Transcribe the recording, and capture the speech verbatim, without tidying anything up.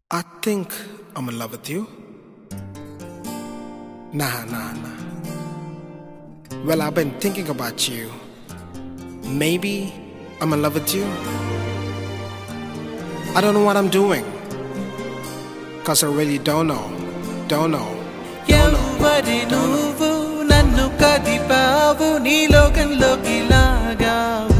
I think I'm in love with you. Nah, nah, nah. Well, I've been thinking about you. Maybe I'm in love with you. I don't know what I'm doing, cause I really don't know, don't know, don't know. ఎవరి నువ్వు నన్ను కదిపావు నీ లోకంలోకి లాగావు